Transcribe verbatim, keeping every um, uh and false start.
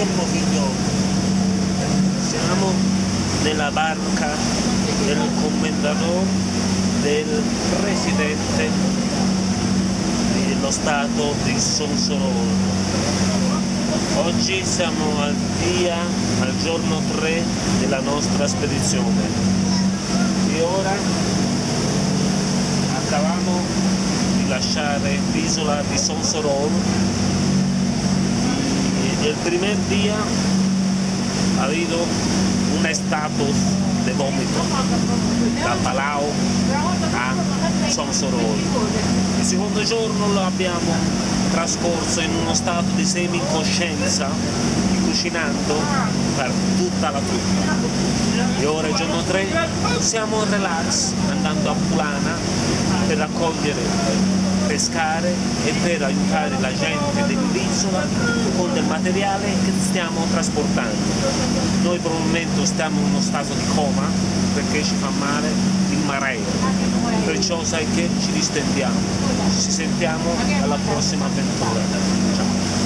Buongiorno figliolo. Siamo nella barca del commendatore, del presidente dello stato di Sonsorolo. Oggi siamo al dia, al giorno tre della nostra spedizione e ora acabamos di lasciare l'isola di Sonsorolo. El primer día ha habido un estatus de vómito da Palau a Sonsorolo. Il secondo giorno lo abbiamo trascorso in uno stato di semi-incoscienza, cucinando per tutta la truppa. E ora il giorno tre siamo in relax, andando a Pulana per raccogliere, pescare e per aiutare la gente dell'isola con del materiale che stiamo trasportando. Noi probabilmente stiamo in uno stato di coma perché ci fa male il mareo, perciò sai che ci distendiamo. Ci sentiamo alla prossima avventura. Ciao.